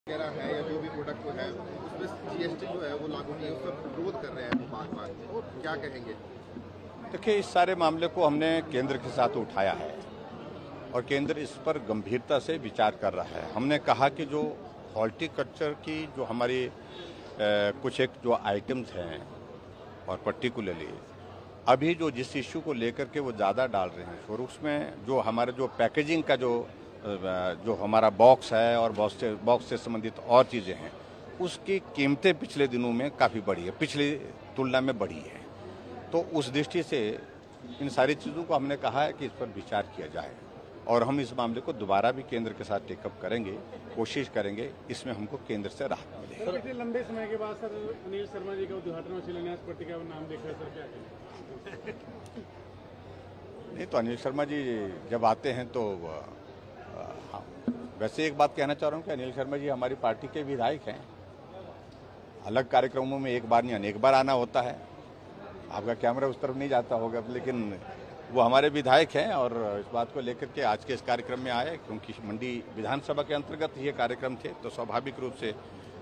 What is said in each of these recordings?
वगैरह है या जो भी प्रोडक्ट है उसमें जीएसटी जो है वो लागू नहीं है, उस पर विरोध कर रहे हैं बार-बार, क्या कहेंगे? देखिए, इस सारे मामले को हमने केंद्र के साथ उठाया है और केंद्र इस पर गंभीरता से विचार कर रहा है। हमने कहा कि जो हॉर्टिकल्चर की जो हमारी कुछ एक जो आइटम्स हैं और पर्टिकुलरली अभी जो जिस इश्यू को लेकर के वो ज़्यादा डाल रहे हैं और उसमें जो हमारे जो पैकेजिंग का जो हमारा बॉक्स है और बॉक्स से संबंधित और चीज़ें हैं, उसकी कीमतें पिछले दिनों में काफ़ी बढ़ी है, पिछली तुलना में बढ़ी है। तो उस दृष्टि से इन सारी चीज़ों को हमने कहा है कि इस पर विचार किया जाए और हम इस मामले को दोबारा भी केंद्र के साथ टेकअप करेंगे, कोशिश करेंगे इसमें हमको केंद्र से राहत मिले। सर, इतने लंबे समय के बाद सर अनिल शर्मा जी का उद्घाटन और शिलान्यास पट्टिका का नाम देखा, सर क्या कहें? नहीं तो अनिल शर्मा जी जब आते हैं तो हाँ, वैसे एक बात कहना चाह रहा हूँ कि अनिल शर्मा जी हमारी पार्टी के विधायक हैं। अलग कार्यक्रमों में एक बार नहीं अनेक बार आना होता है। आपका कैमरा उस तरफ नहीं जाता होगा, लेकिन वो हमारे विधायक हैं और इस बात को लेकर के आज के इस कार्यक्रम में आए, क्योंकि मंडी विधानसभा के अंतर्गत ये कार्यक्रम थे तो स्वाभाविक रूप से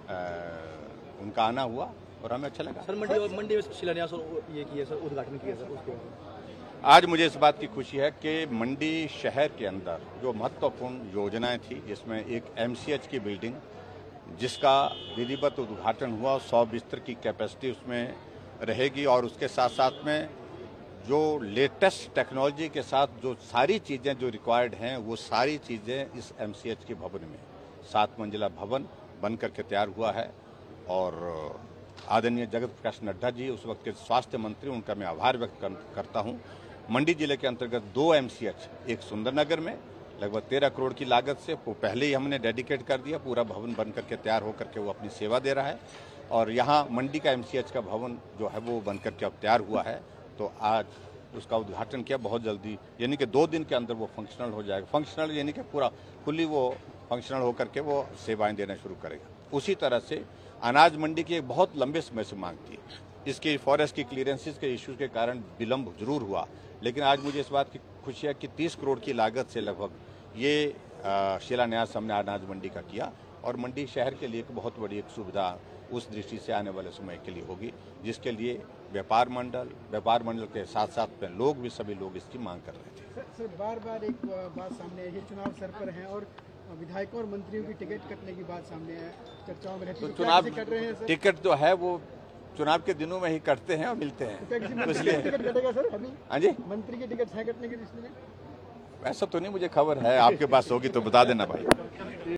उनका आना हुआ और हमें अच्छा लगा। सर, मंडी में शिलान्यास और ये किया सर, उद्घाटन किया सर, उसके आज मुझे इस बात की खुशी है कि मंडी शहर के अंदर जो महत्वपूर्ण योजनाएं थी, जिसमें एक एमसीएच की बिल्डिंग जिसका विधिवत उद्घाटन हुआ, 100 बिस्तर की कैपेसिटी उसमें रहेगी और उसके साथ साथ में जो लेटेस्ट टेक्नोलॉजी के साथ जो सारी चीज़ें जो रिक्वायर्ड हैं वो सारी चीज़ें इस एमसीएच के भवन में 7 मंजिला भवन बन करके तैयार हुआ है। और आदरणीय जगत प्रकाश नड्डा जी, उस वक्त के स्वास्थ्य मंत्री, उनका मैं आभार व्यक्त करता हूं। मंडी जिले के अंतर्गत 2 एमसीएच, एक सुंदरनगर में लगभग 13 करोड़ की लागत से वो पहले ही हमने डेडिकेट कर दिया, पूरा भवन बन करके तैयार होकर के वो अपनी सेवा दे रहा है। और यहाँ मंडी का एमसीएच का भवन जो है वो बन करके अब तैयार हुआ है, तो आज उसका उद्घाटन किया बहुत जल्दी, यानी कि 2 दिन के अंदर वो फंक्शनल हो जाएगा। फंक्शनल यानी कि पूरा फुल्ली वो फंक्शनल होकर के वो सेवाएं देना शुरू करेगा। उसी तरह से अनाज मंडी की एक बहुत लंबे समय से मांग थी, इसकी फॉरेस्ट की क्लियरेंसेस के इश्यूज के कारण विलंब जरूर हुआ, लेकिन आज मुझे इस बात की खुशी है कि 30 करोड़ की लागत से लगभग ये शिलान्यास हमने अनाज मंडी का किया और मंडी शहर के लिए एक बहुत बड़ी एक सुविधा उस दृष्टि से आने वाले समय के लिए होगी, जिसके लिए व्यापार मंडल के साथ साथ में लोग भी, सभी लोग इसकी मांग कर रहे थे। सर, बार बार एक बात सामने है, चुनाव सर पर है और विधायकों और मंत्रियों की टिकट कटने की बात सामने है, चर्चाओं में रहती है। तो चुनाव कट रहे हैं सर? टिकट जो है वो चुनाव के दिनों में ही कटते हैं और मिलते हैं, तो इसलिए टिकट कटेगा सर अभी? हाँ जी, मंत्री की टिकट है कटने की दृष्टि में? ऐसा तो नहीं मुझे खबर है, आपके पास होगी तो बता देना भाई।